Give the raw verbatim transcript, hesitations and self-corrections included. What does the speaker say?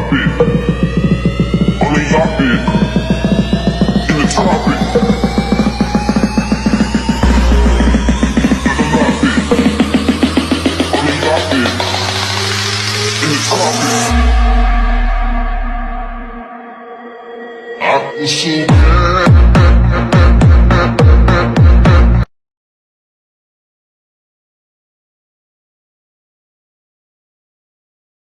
it. Only drop it. In the tropic. Doesn't drop it. Only drop it. In the tropic. I was so